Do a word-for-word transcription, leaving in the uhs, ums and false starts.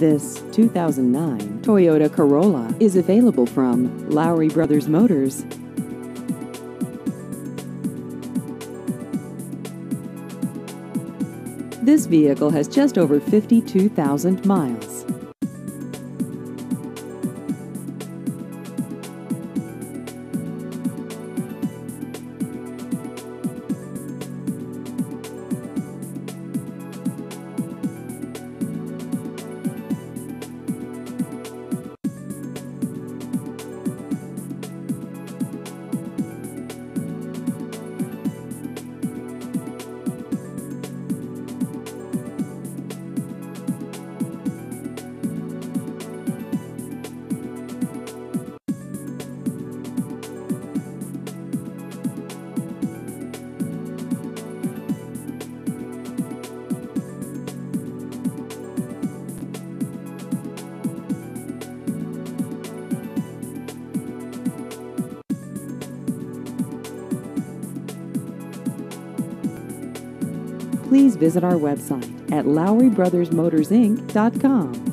This two thousand nine Toyota Corolla is available from Lowry Brothers Motors. This vehicle has just over fifty-two thousand miles. Please visit our website at lowry brothers motors inc dot com.